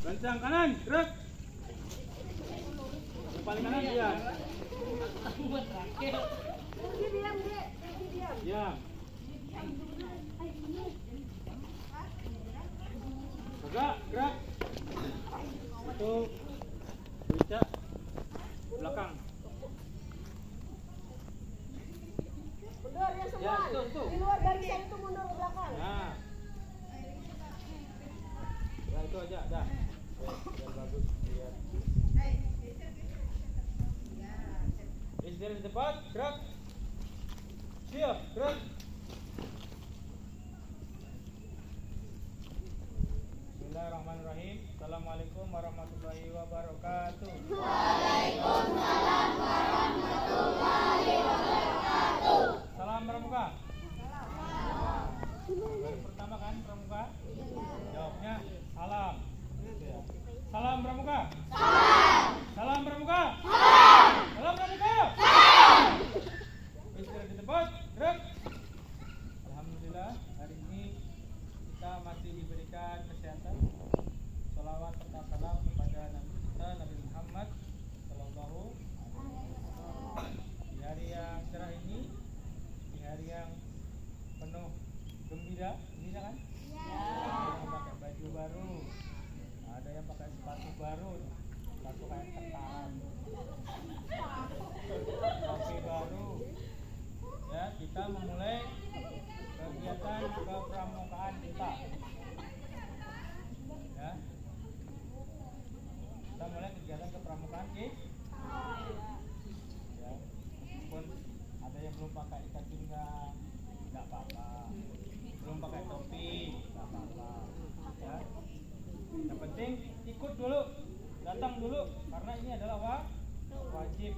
Gancang kanan, gerak. Paling kanan dia. Diam. Gerak, gerak. Satu. Baca. Belakang. Mundur ya semua. Ya, itu. Di luar barisan itu mundur ke belakang. Nah. Ya itu aja, dah. Biar bagus lihat. Istirahat di depan, gerak. Siap, gerak. Bismillahirrahmanirrahim. Assalamualaikum warahmatullahi wabarakatuh. Waalaikumsalam warahmatullahi wabarakatuh. Salam pramuka. Baru pertama kan pramuka? Jawabnya salam. Gitu ya. Salam pramuka. Salam pramuka. Salam pramuka. Istirahat di tempat, gerak. Alhamdulillah hari ini kita masih diberikan kesehatan. Salawat serta salam kepada Nabi kita Nabi Muhammad Sallallahu Alaihi Wasallam. Di hari yang cerah ini, di hari yang penuh gembira kan? Ada yang pakai baju baru, ada yang pakai sepatu baru, sepatu kayak ketan, topi baru. Ya, kita memulai kegiatan kepramukaan kita. Ya, kita mulai kegiatan kepramukaan kita. Ya, meskipun ada yang belum pakai ikat pinggang, tidak apa-apa. Belum pakai topi, tidak apa-apa. Ya, yang penting ikut dulu, datang dulu, karena ini adalah wajib.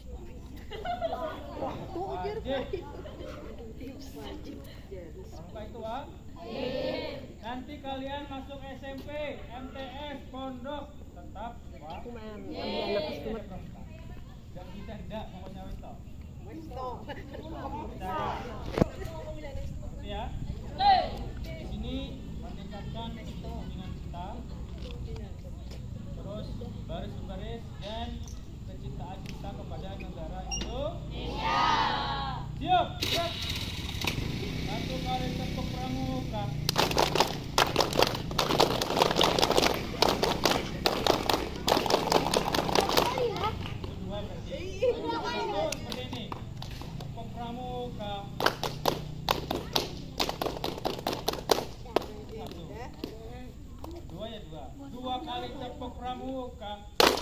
Pramuka itu nanti kalian masuk SMP, MTS, pondok tetap pramuka. Dan kita tidak pokoknya wito. Ya. Di sini meningkatkan kepentingan kita. Terus baris-baris dan kecintaan kita kepada negara Indonesia. Siap, siap. Satu kali tepuk pramuka. Kedua berarti. Satu seperti ini. Tepuk pramuka. Satu. Dua ya dua. Dua kali tepuk pramuka.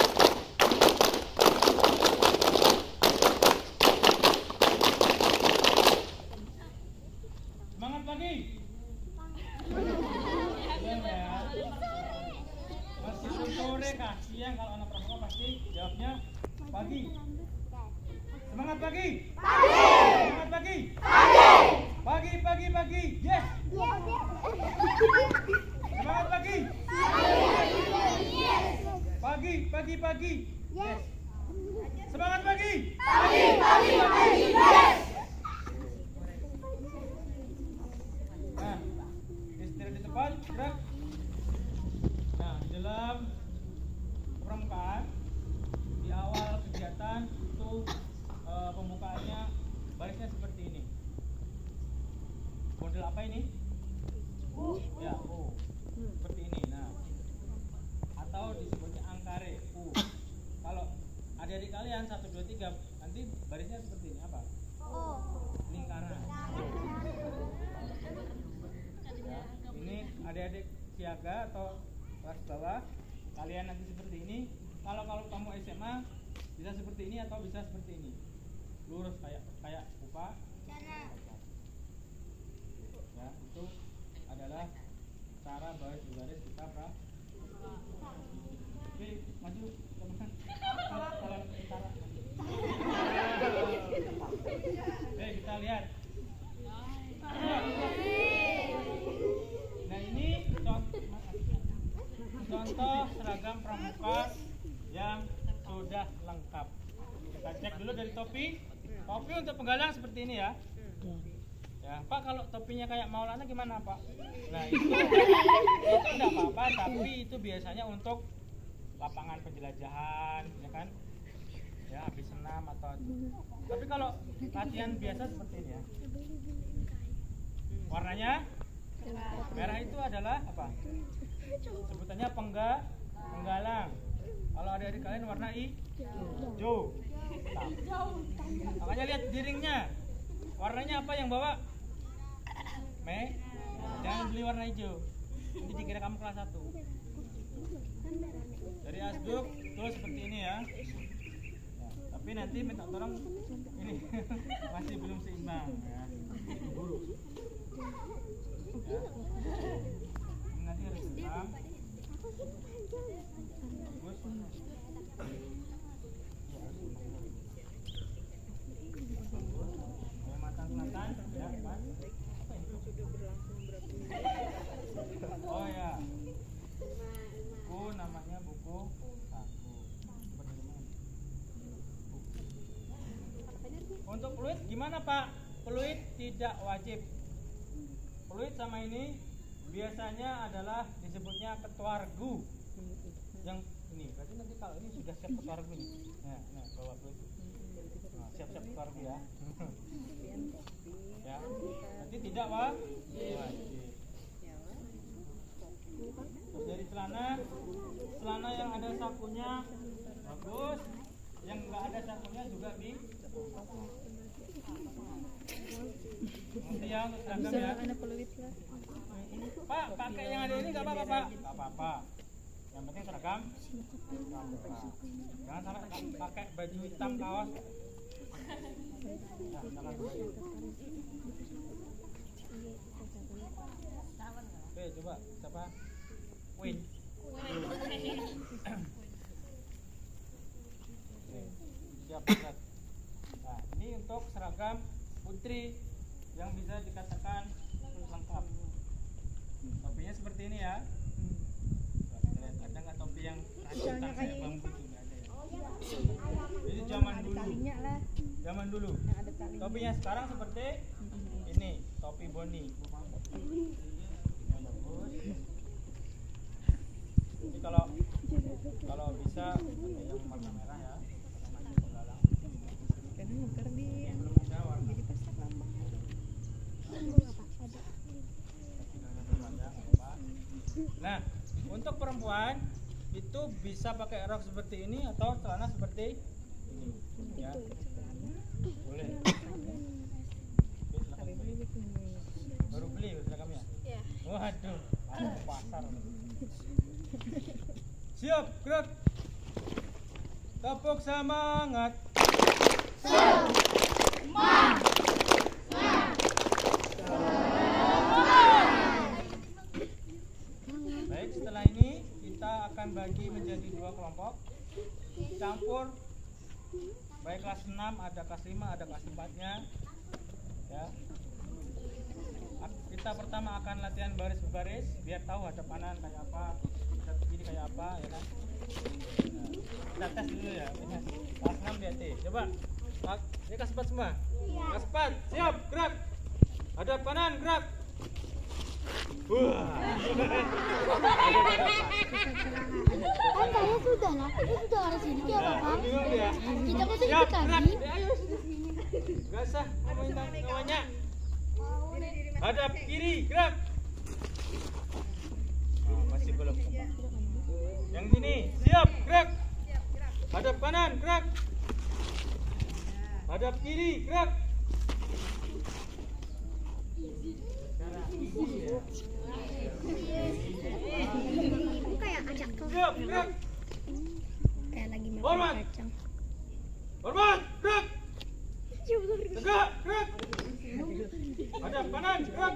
Semangat pagi. Ya. Meskipun sore kah siang, kalau anak pramuka pasti jawabnya pagi. Semangat pagi. Semangat pagi. Pagi. Yes. Semangat pagi. Pagi. Yes. Semangat pagi. Yes. Nah, istirahat di tempat, gerak. Nah, di dalam pramukaan di awal kegiatan itu pembukaannya barisnya seperti ini. Model apa ini? Ya, U. Seperti ini. Nah, atau disebutnya angkare U. Kalau adik-adik kalian 1 2 3 nanti barisnya seperti ini apa? Lingkaran. Ya, ini adik-adik siaga atau kelas bawah, kalian nanti seperti ini. Kalau kamu SMA bisa seperti ini atau bisa seperti ini. Lurus kayak upacara. Ya, itu adalah cara baris kita Oke, maju teman-teman. Salam tentara. Oke, kita lihat. Nah, ini contoh seragam pramuka yang sudah lengkap. Kita cek dulu dari topi. Topi untuk penggalang seperti ini ya. Ya, Pak kalau topinya kayak Maulana gimana Pak? Nah itu enggak apa-apa, tapi itu biasanya untuk lapangan penjelajahan, ya kan? Ya habis senam atau itu. Tapi kalau latihan biasa seperti ini ya. Warnanya merah itu adalah apa? Sebutannya penggalang. Kalau adik-adik kalian warna hijau. Makanya lihat di ringnya. Warnanya apa yang bawa? Jangan beli warna hijau. Nanti dikira kamu kelas 1. Dari asduk tuh seperti ini ya. Nah, tapi nanti minta tolong ini masih belum seimbang ya. Buruk. Ya. Ini nanti harus seimbang. Bagus. Matang-matang ya, Mas. Oh ya, buku namanya buku saku. Untuk peluit gimana Pak? Peluit tidak wajib. Peluit sama ini biasanya adalah disebutnya ketuargu. Yang ini, berarti nanti kalau ini sudah siap ketuargu nih. Nah, bawa peluit. Nah, siap-siap ketuargu ya. Ya, nanti tidak wajib. Terus dari celana yang ada sakunya bagus, yang nggak ada sakunya juga nanti ya untuk seragam ya. Pak, pakai yang ada ini nggak apa-apa Pak? Nggak apa-apa. Yang penting seragam. Jangan salah pakai baju hitam kaos. Nah, jangan begitu. Oke, coba siapa? Win. Siap, Ustaz. Nah, ini untuk seragam putri yang bisa dikatakan lengkap. Topinya seperti ini ya. Ada nggak topi yang rajutan kayak bambu itu nggak ada ya? Ini zaman dulu. Zaman dulu. Topinya sekarang seperti ini, topi Boni. Ini kalau bisa yang warna merah ya. Belum ada warna. Nah, untuk perempuan itu bisa pakai rok seperti ini atau celana seperti ini, ya. Boleh. Oke, silakan beli. Baru beli seragamnya? Iya. Waduh, ada pasar. Siap, gerak. Tepuk semangat. Baik, setelah ini kita akan bagi menjadi 2 kelompok. Campur. Baik kelas 6, ada kelas 5, ada kelas 4-nya. Ya. Kita pertama akan latihan baris berbaris biar tahu hadapanan kayak apa, hadap kiri kayak apa, ya kan. Nah, kita tes dulu ya. Ini kelas 6 lihat deh. Coba. Ini kelas 4 semua. Kelas 4, siap, gerak. Hadap kanan, gerak. Wah. Kan saya sudah lah, kita sudah ada sini ya Bapak. Kita kok Siap, ikut gerak. tadi. Ayo. Gak usah ngomongin namanya. Hadap kiri, gerak. Oh, masih belum. Yang sini, siap, gerak. Hadap kanan, gerak. Hadap kiri, gerak. Kayak ajak tuh. Siap, gerak. Kayak lagi makan Hormat. kacang. Hormat, gerak. Tegak, gerak. Hadap kanan, gerak.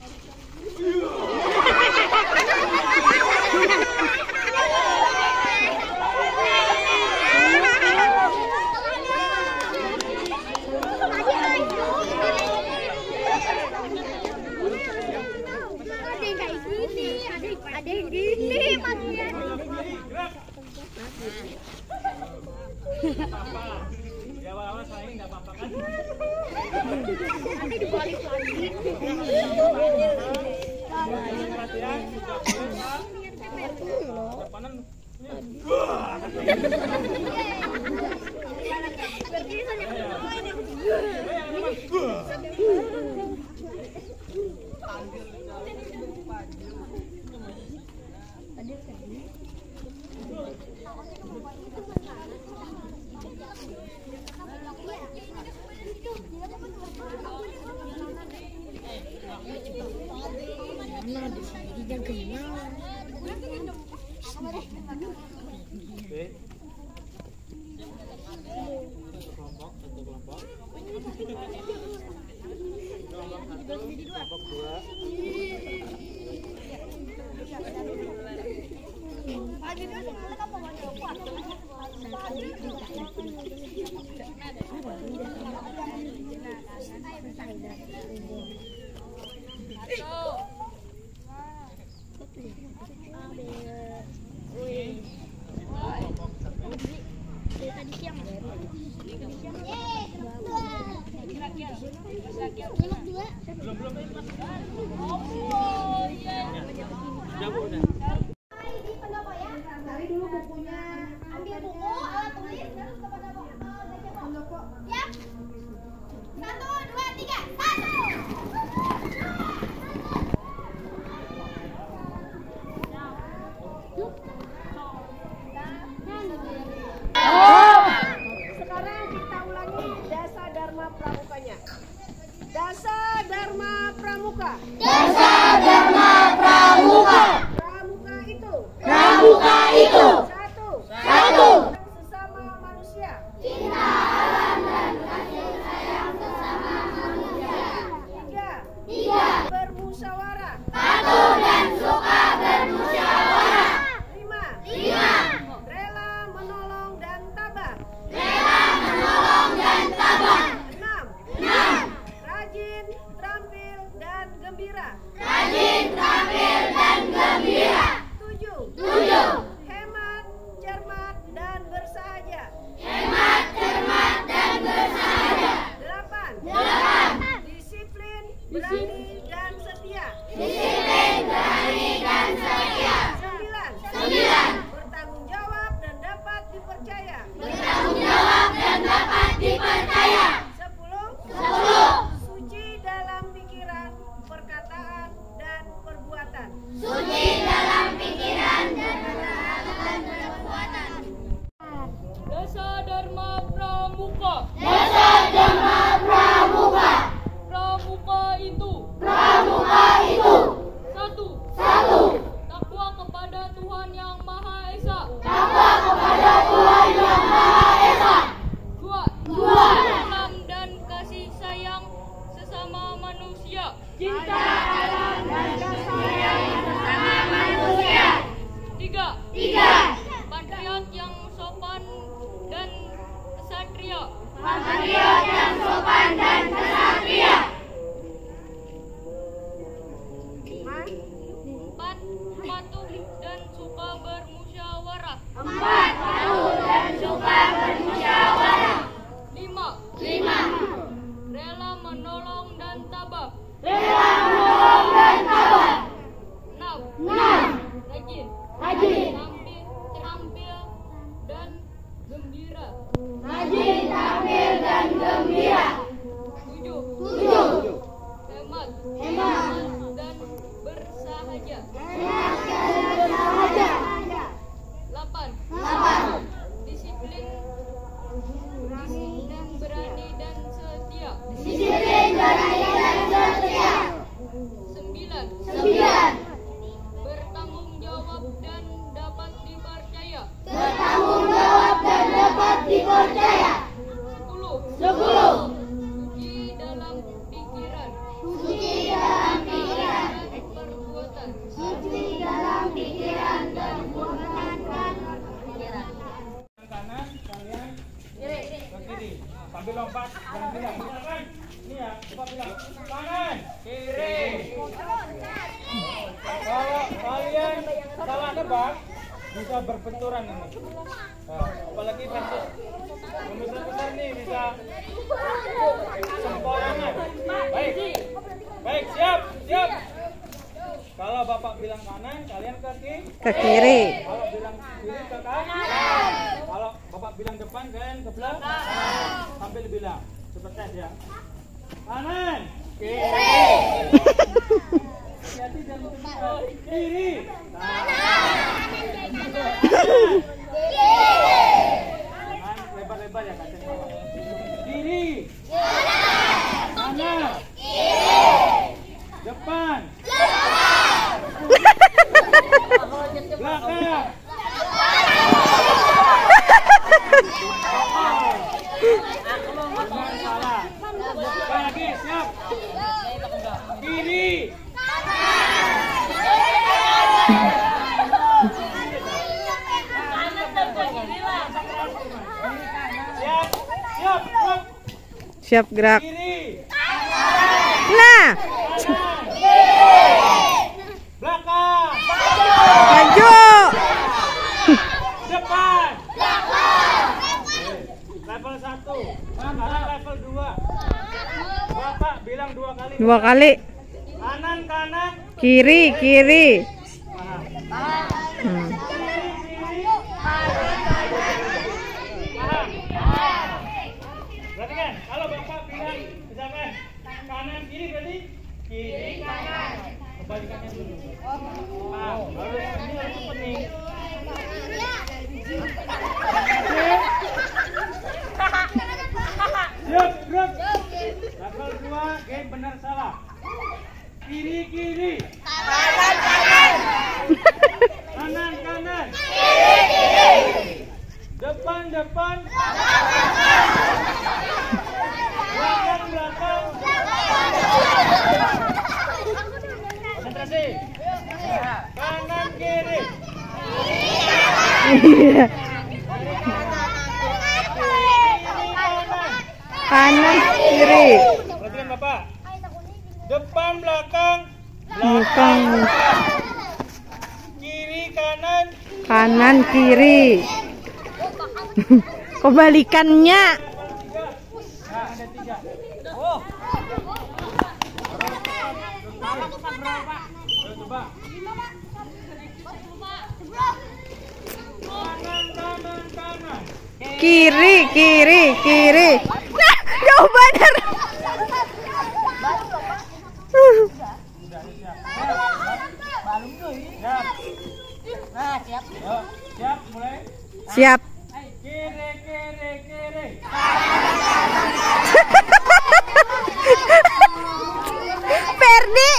Ada yang kayak gini, ada yang gini bagian. Gerak. Apa? Ya awal-awal saya nggak apa-apa kan? Nanti dibalik lagi. Perhatian, juga depanan. Kelompok dua. Cari dulu bukunya. Ambil buku, alat tulis, terus kepada pendopo. Ya. 1, 2, 3, 1. Sekarang kita ulangi Dasa Dharma Pramukanya. Dasa Dharma Pramuka. Dasa Dharma Pramuka. Pramuka itu. Pramuka itu. Satu. Sesama manusia. Cinta alam dan kasih sayang sesama manusia. 3. Bermusyawarah. Patuh dan suka bermusyawarah. 5. Rela menolong dan tabah. Rela menolong dan tabah. 6. Rajin, terampil, dan gembira. Rajin, terampil, dan gembira. 7. Hemat, cermat, dan bersahaja. Hemat, cermat, dan bersahaja. 8. Disiplin, berani, dan setia. Disiplin, berani, dan setia. 9. Bertanggung jawab dan dapat dipercaya. Bertanggung jawab dan dapat dipercaya. 10. Suci dalam pikiran, perkataan, dan perbuatan. Suci dalam pikiran dan perkataan dan perbuatan. Dasa Dharma Pramuka. Dasa Dharma Pramuka. Pramuka itu. Pramuka itu. 1. Takwa kepada Tuhan Yang Maha Esa. Takwa kepada Tuhan Yang Maha Esa. 2. Alam dan kasih sayang sesama manusia. Cinta alam dan kasih sayang Sesama manusia. 3. Patriot yang sopan dan kesatria. Patriot yang sopan dan kesatria. 4. Patuh dan suka bermusyawarah. 4. Patuh dan suka bermusyawarah. 5. Rela menolong dan tabah. Rela menolong dan tabah. 6. Rajin. Rajin. Terampil dan gembira. Rajin, terampil, dan gembira. 7. Hemat. Dan bersahaja. Hemat dan bersahaja. 8. Disiplin dan berani dan setia. Disiplin, berani, dan setia. 9. Bertanggung jawab dan dapat dipercaya. Bertanggung jawab dan dapat dipercaya. 10. Suci dalam pikiran. Suci dalam pikiran. Dan perbuatan. Suci dalam pikiran dan perbuatan. Kanan, kalian ke kiri. Sambil lompat, jangan bilang. Kan? Ini ya, coba bilang. Kanan, kiri. Kalau kalian salah nebak, bisa berbenturan ini. Nah, apalagi versus yang besar nih bisa sempoyongan. Baik, siap. Kalau Bapak bilang kanan, kalian ke kiri. Kalau bilang kiri ke kanan. Kalau Bapak bilang depan, kalian ke belakang. Sambil bilang seperti ya. Kanan, kiri. Hati-hati jangan berbenturan. Kiri. Tangan lebar-lebar ya kacanya. Kiri. Kanan. Depan. Belakang. Benar salah. Lagi siap. Kiri. Siap gerak. Kiri. Nah, Belakang. maju. Depan. Level 1. Sekarang level 2. Bapak bilang 2 kali. 2 kali. Kanan. Kiri. Berarti kan kalau Bapak bilang misalkan kanan kiri berarti kiri kanan. Kebalikannya dulu. Ini harus cepet nih. Siap, gerak. Level 2, game benar salah. Kiri. Kanan. Depan. Belakang. Konsentrasi. Kanan kiri. Kanan kiri. Perhatikan Bapak. Depan belakang. Kiri kanan. Kanan kiri. Kebalikannya. Nah, ada 3. Oh. Coba. Kanan. Kiri. Nah, jauh bener. Siap, mulai. Siap. Kiri. Ferdi.